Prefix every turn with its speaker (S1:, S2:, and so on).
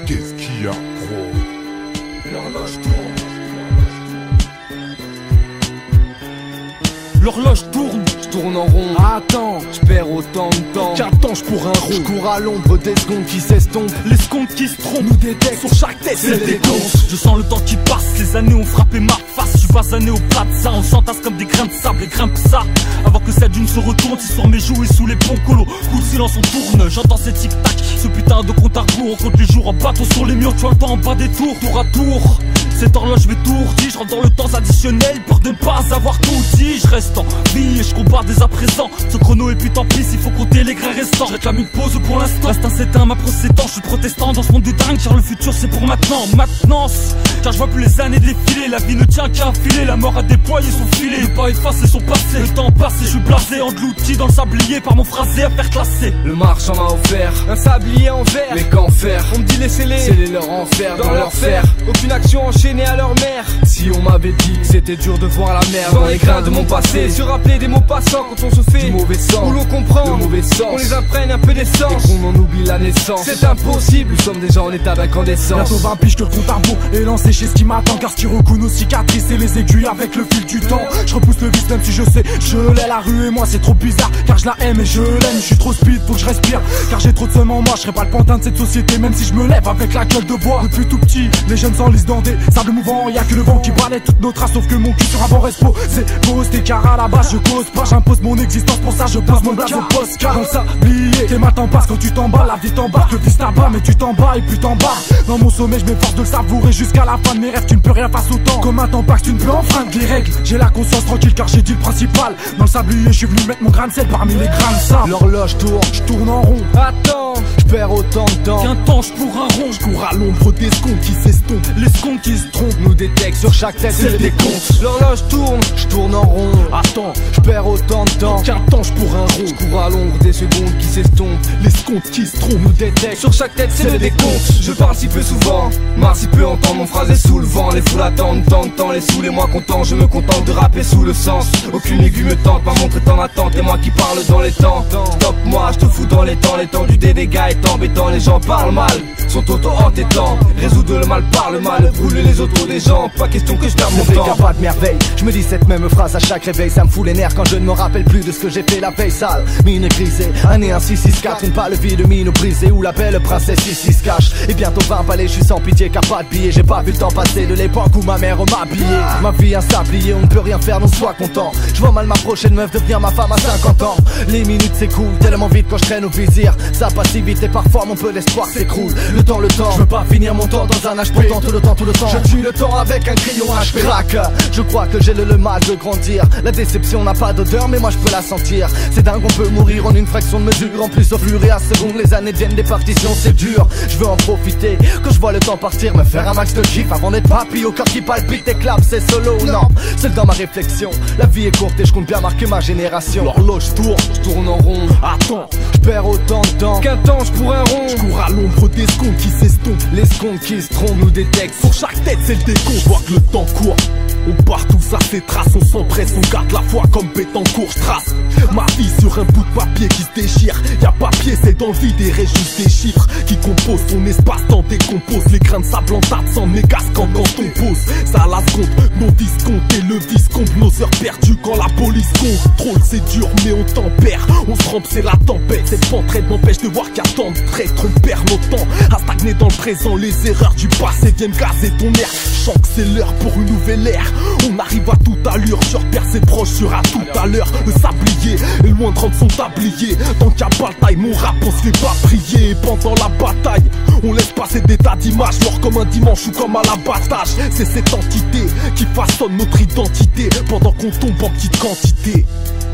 S1: Qu'est-ce qu'il y a, gros?
S2: L'horloge tourne. L'horloge tourne, je tourne en rond. Attends, je perds autant de temps
S3: qu'un tange pour un rond.
S2: Je cours à l'ombre des secondes qui s'estompent.
S3: Les secondes qui se trompent
S2: nous détectent.
S3: Sur chaque tête c'est des comptes.
S2: Je sens le temps qui passe, les années ont frappé ma face. Je suis basané au plat de ça, on s'entasse comme des grains de sable et grimpe ça. Avant que cette dune se retourne, si sur mes joues et sous les ponts colos. Coup de silence on tourne, j'entends ces tic-tac. Ce putain de compte à rebours, on compte les jours en bateau sur les murs. Tu vois le temps en bas des tours, tour à tour. Cette horloge m'étourdit, je rentre dans le temps additionnel. Peur de ne pas avoir tout dit, je reste en vie et je compare dès à présent. Ce chrono et puis tant pis, il faut compter les grains restants. Je réclame une pause pour l'instant, l'instinct s'éteint, ma procédant. Je suis protestant dans ce monde de dingue, car le futur c'est pour maintenant. Maintenance, car je vois plus les années défiler. La vie ne tient qu'à un filet, la mort a déployé son filet. Ne pas effacer son passé, le temps passe et je suis blasé. Englouti dans le sablier par mon phrasé à faire classer. Le marchand m'a offert un sablier en verre. Mais qu'en faire? On me dit laissez-les, scellez leur enfer dans leur fer. Aucune action enchaînée à leur mère. Si on m'avait dit que c'était dur de voir la merde dans les grains de mon passé, se rappeler des mots passants quand on se fait du mauvais sang, où l'on comprend le mauvais sens, on les imprègne un peu d'essence et qu'on en oublie la naissance. C'est impossible, nous sommes déjà en état d'incandescence.
S3: Bientôt 20 piges que le compte à rebours est lancé chez ce qui m'attend, car je tire au cou nos cicatrices et les aiguilles avec le fil du temps. Je repousse le vice même si je sais, je l'ai la rue et moi c'est trop bizarre, car je la aime et je l'aime. Je suis trop speed, faut que je respire, car j'ai trop de seum en moi. Je serai pas le pantin de cette société même si je me lève avec la gueule de bois. Depuis tout petit, les jeunes s'enlisent dans des sables mouvants. Y'a que le vent qui balaie toutes nos traces, sauf que mon cul sur un bon respo. C'est posté car à la base je cause pas, j'impose mon existence, pour ça je pose mon blaze au poste. Car dans le sablier, tes matins passent quand tu t'en bats. La vie t'embarque, le vice t'abat, mais tu t'en bats et puis t'en bats. Dans mon sommet je m'efforce de le savourer jusqu'à la fin de mes rêves. Tu ne peux rien face au temps, comme un temps pax tu ne peux enfreindre les règles. J'ai la conscience tranquille car j'ai dit le principal. Dans le sablier je suis venu mettre mon grain de sel parmi les grains de sable.
S2: L'horloge tourne,
S3: Je tourne en rond.
S2: attends, je perds autant de temps
S3: Qu'un tange pour un rond. Je cours à l'ombre des secondes qui s'estompent. Les secondes qui se trompent
S2: nous détectent. Sur chaque tête c'est des comptes. L'horloge tourne, je tourne en rond.
S3: Attends,
S2: Je perds autant de temps
S3: qu'un tange pour un rond.
S2: je cours à l'ombre des secondes qui s'estompent.
S3: Les secondes qui se trompent
S2: Nous détectent. Sur chaque tête c'est des comptes. Je parle si peu souvent, marre si peu entendre. Mon phrase est sous le vent. Les foules attendent tant de temps, les sous les mois contents. Je me contente de rapper sous le sens. Aucune aiguille me tente, ma montre est en attente. Et moi qui parle dans les temps. Stop moi, je te fous dans les temps. Les temps du dégât est embêtant. Les gens parlent mal, sont auto-entêtants. Résoudre le mal par le mal, brûler les autres des gens. Pas question que je perde mon
S4: C'est vrai
S2: temps.
S4: qu'il y a pas de merveille. Je me dis cette même phrase à chaque réveil. Ça me fout les nerfs quand je ne me rappelle plus de ce que j'ai fait la veille sale. Mine grisée, année 1664, une pâle vie de mine brisée où la belle princesse ici se cache. Et bientôt 20 palais, je suis sans pitié car pas de billets. J'ai pas vu le temps passer de l'époque où ma mère m'a habillé. Ma vie un sablier, on ne peut rien faire, non sois content. Je vois mal ma prochaine meuf devenir ma femme à 50 ans. Les minutes s'écoulent tellement vite quand je traîne au vizir. Ça passe si vite et parfois mon peu d'espoir s'écroule. Le temps, je veux pas finir mon temps dans un HP. Pourtant tout le temps, je tue le temps avec un crayon HP. Crac, je crois que j'ai le mal de grandir. La déception n'a pas d'odeur mais moi je peux la sentir. C'est dingue, on peut mourir en une fraction de mesure. En plus au fur et à seconde les années deviennent des partitions. C'est dur, je veux en profiter. Quand je vois le temps partir, me faire un max de kiff avant d'être papy au cœur qui palpite et clap. C'est solo, non, seul dans ma réflexion. La vie est courte et je compte bien marquer ma génération.
S3: L'horloge tourne,
S2: Je tourne en rond,
S3: attends,
S2: je perds autant de temps qu'un tange pour un rond.
S3: je cours à l'ombre des secondes qui s'estompent.
S2: Les secondes qui se trompent nous détectent.
S3: Sur chaque tête c'est le décompte. Je vois que le temps court, on part tout ça c'est trace. On s'empresse, on garde la foi comme Bétancourt. Je trace ma vie sur un bout de papier qui se déchire. Y'a papier, c'est dans le vide et reste juste des chiffres qui composent ton espace-temps décompose. Les grains de sable en tas sans mégasque quand on pose. Ça à la seconde, nos discomptes et le vice comble nos heures perdues quand la police contrôle. C'est dur mais on tempère, on se trempe c'est la tempête. Cette entraide m'empêche de voir qu'il y a tant de traîtres. On perd nos temps à stagner dans le présent. Les erreurs du passé viennent gazer ton air. Je sens que c'est l'heure pour une nouvelle ère. On arrive à toute allure, je repère ses proches sera tout à l'heure. Le sablier est loin de rendre son tablier. Tant qu'il y a pas le taille, mon rap on se fait pas prier. Et pendant la bataille, on laisse passer des tas d'images. Mort comme un dimanche ou comme à l'abattage. C'est cette entité qui façonne notre identité pendant qu'on tombe en petite quantité.